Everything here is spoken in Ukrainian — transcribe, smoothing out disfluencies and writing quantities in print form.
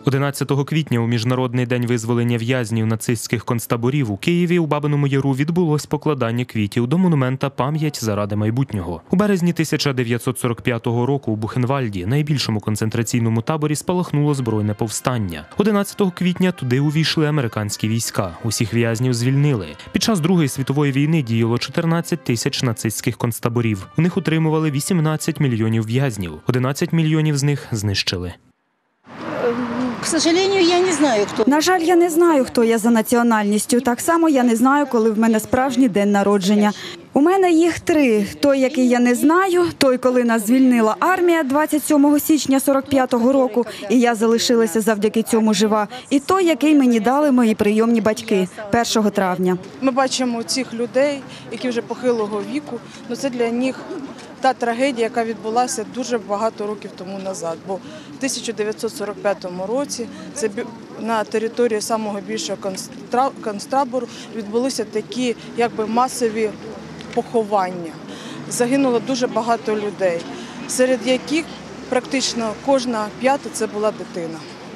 11 квітня у Міжнародний день визволення в'язнів нацистських концтаборів у Києві у Бабиному Яру відбулось покладання квітів до монумента «Пам'ять заради майбутнього». У березні 1945 року у Бухенвальді, найбільшому концентраційному таборі, спалахнуло збройне повстання. 11 квітня туди увійшли американські війська. Усіх в'язнів звільнили. Під час Другої світової війни діяло 14 тисяч нацистських концтаборів. У них утримували 18 мільйонів в'язнів. 11 мільйонів з них знищили. На жаль, я не знаю, хто я за національністю. Так само я не знаю, коли в мене справжній день народження. У мене їх 3. Той, який я не знаю, той, коли нас звільнила армія 27 січня 45-го року, і я залишилася завдяки цьому жива, і той, який мені дали мої прийомні батьки 1 травня. Ми бачимо цих людей, які вже похилого віку, але це для них та трагедія, яка відбулася дуже багато років тому назад. Бо в 1945 році це на території самого більшого концтабору відбулися такі масові поховання. Загинуло дуже багато людей, серед яких практично кожна 5-та – це була дитина.